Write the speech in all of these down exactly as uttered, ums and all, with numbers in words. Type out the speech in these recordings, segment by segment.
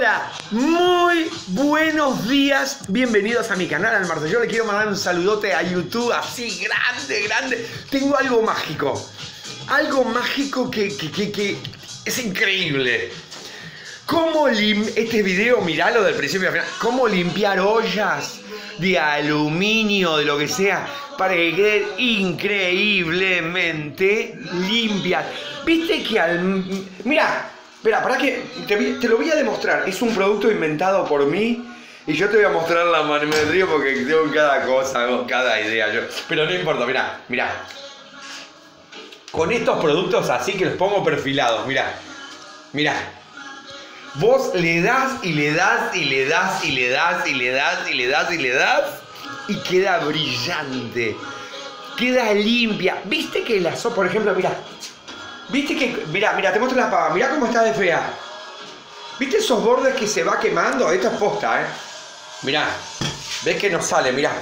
Hola, muy buenos días, bienvenidos a mi canal Almarce. Yo le quiero mandar un saludote a YouTube, así grande, grande. Tengo algo mágico, algo mágico que, que, que, que es increíble. ¿Cómo lim este video, miralo del principio al final, cómo limpiar ollas de aluminio, de lo que sea, para que queden increíblemente limpias? Viste que al... Mira, espera, para que te, te lo voy a demostrar. Es un producto inventado por mí y yo te voy a mostrar la manometría porque tengo cada cosa, cada idea. Yo, pero no importa, mira, mira. Con estos productos así que los pongo perfilados, mira, mira. Vos le das y le das y le das y le das y le das y le das y le das y queda brillante, queda limpia. ¿Viste que la sopa, por ejemplo, mira, viste que, mira, mira, te muestro la pava, mira cómo está de fea. ¿Viste esos bordes que se va quemando? Esto es posta, eh. Mirá, ves que no sale, mirá.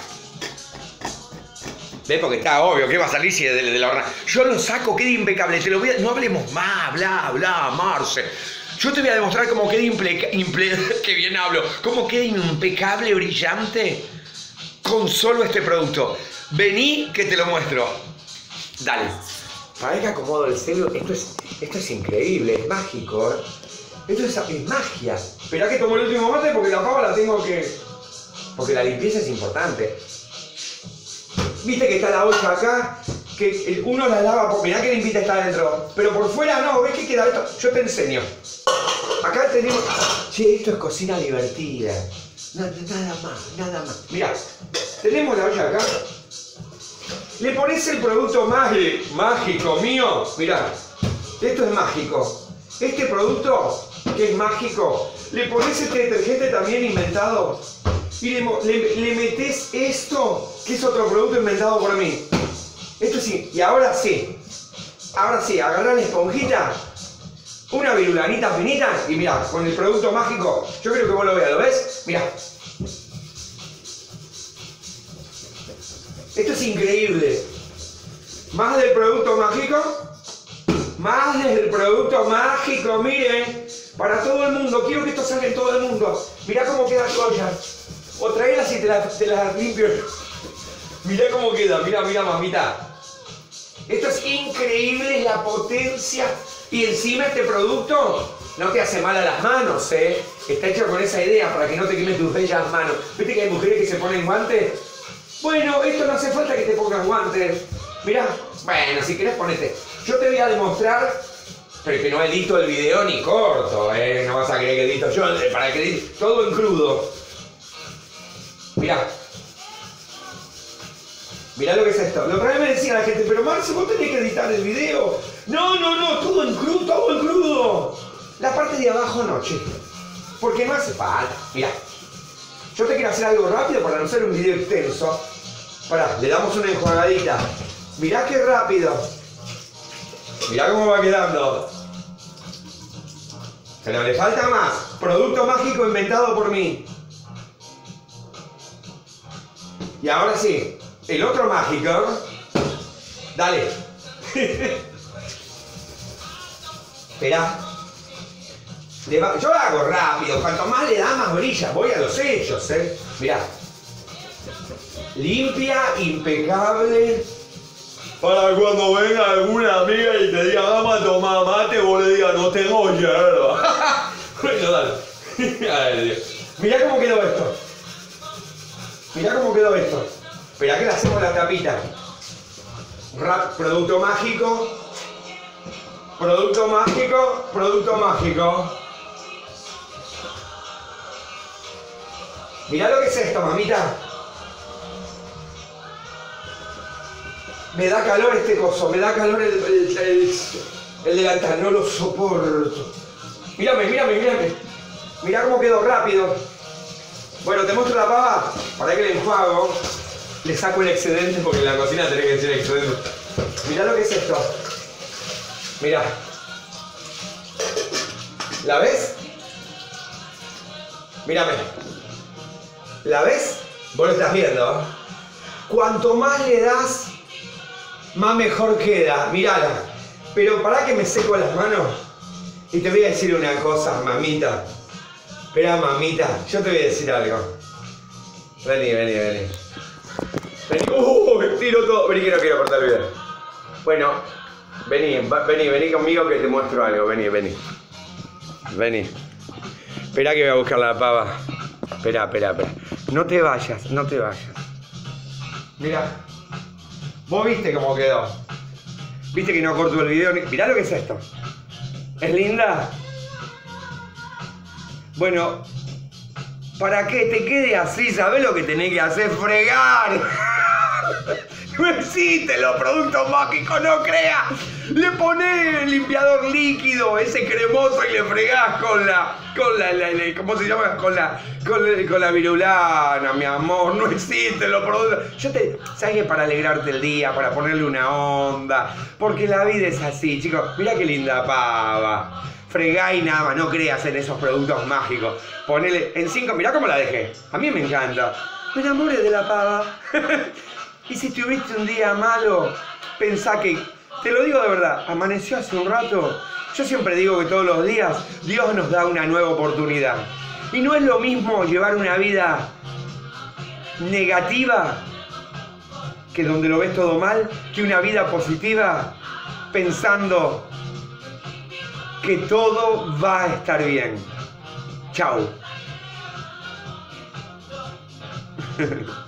¿Ves? Porque está obvio que va a salir si de, de, de la hornalla. Yo lo saco, queda impecable. Te lo voy a... No hablemos más, bla, bla, Marce. Yo te voy a demostrar cómo queda imple... imple que bien hablo. Cómo queda impecable, brillante con solo este producto. Vení que te lo muestro. Dale. Para que acomodo el celu. Esto es, esto es increíble, es mágico, ¿eh? Esto es, es magia. Esperá que tomo el último mate porque la pava la tengo que... Porque la limpieza es importante. Viste que está la olla acá, que uno la lava, por... mirá que limpita está adentro, pero por fuera no, ¿ves que queda esto? Yo te enseño. Acá tenemos... Che, esto es cocina divertida. Nada, nada más, nada más. Mirá, tenemos la olla acá. Le pones el producto mágico, mágico mío. Mirá, esto es mágico. Este producto, que es mágico, le pones este detergente también inventado. Y le, le, le metés esto, que es otro producto inventado por mí. Esto sí, y ahora sí. Ahora sí, agarrá la esponjita, una virulanita finita, y mirá, con el producto mágico, yo creo que vos lo veas, ¿lo ves? Mirá. Esto es increíble. Más del producto mágico, más del producto mágico, miren, para todo el mundo. Quiero que esto salga en todo el mundo. Mirá cómo queda tu olla. O traelas y te las te la limpio. Mirá cómo queda, mirá, mirá, mamita. Esto es increíble, la potencia. Y encima este producto no te hace mal a las manos, ¿eh? Está hecho con esa idea para que no te quemes tus bellas manos. ¿Viste que hay mujeres que se ponen guantes? Bueno, esto no hace falta que te pongas guantes. Mirá, bueno, si querés ponete. Yo te voy a demostrar, pero que no edito el video ni corto, ¿eh? No vas a creer que edito yo, para que edito todo en crudo. Mirá. Mirá lo que es esto. La otra vez me decía la gente, pero Marce, vos tenés que editar el video. No, no, no, todo en crudo, todo en crudo. La parte de abajo no, che. Porque no hace falta. Mirá. Yo te quiero hacer algo rápido para no hacer un video extenso. Pará, le damos una enjuagadita. Mirá qué rápido. Mirá cómo va quedando. Pero le falta más. Producto mágico inventado por mí. Y ahora sí, el otro mágico. Dale. Esperá. Yo lo hago rápido. Cuanto más le da, más brilla. Voy a los hechos, ¿eh? Mirá. Limpia, impecable. Para cuando venga alguna amiga y te diga, vamos a tomar mate, vos le digas, no tengo hierba. Bueno, dale. Ay, Dios. Mirá cómo quedó esto. Mirá cómo quedó esto. Esperá que le hacemos la tapita. Rap, producto mágico. Producto mágico. Producto mágico. Mirá lo que es esto, mamita. Me da calor este coso. Me da calor el, el, el, el delantal. No lo soporto. Mírame, mírame, mírame. Mirá cómo quedó rápido. Bueno, te muestro la pava, para que le enjuago, le saco el excedente porque en la cocina tenés que decir excedente. Mirá lo que es esto. Mirá. ¿La ves? Mírame. ¿La ves? Vos lo estás viendo. Cuanto más le das, más mejor queda. Mirala. Pero pará que me seco las manos y te voy a decir una cosa, mamita. Espera, mamita, yo te voy a decir algo. Vení, vení, vení. Vení, uh, tiro todo. Vení que no quiero cortar el video. Bueno, vení, va, vení, vení conmigo que te muestro algo. Vení, vení. Vení. Espera que voy a buscar la pava. Espera, espera, espera. No te vayas, no te vayas. Mira. Vos viste cómo quedó. Viste que no corto el video. Mirá lo que es esto. ¿Es linda? Bueno, para que te quede así, ¿sabés lo que tenés que hacer? ¡Fregar! No existen los productos mágicos, no creas. Le ponés el limpiador líquido, ese cremoso, y le fregás con la... Con la, la, la ¿cómo se llama? Con la... Con, con la virulana, mi amor. No existen los productos. Yo te... ¿Sabes que para alegrarte el día, para ponerle una onda? Porque la vida es así, chicos. Mirá qué linda pava. Fregá y nada más, no creas en esos productos mágicos. Ponele en cinco... Mirá cómo la dejé. A mí me encanta. Me enamoré de la pava. Y si tuviste un día malo, pensá que, te lo digo de verdad, amaneció hace un rato. Yo siempre digo que todos los días Dios nos da una nueva oportunidad. Y no es lo mismo llevar una vida negativa, que donde lo ves todo mal, que una vida positiva pensando que todo va a estar bien. Chau.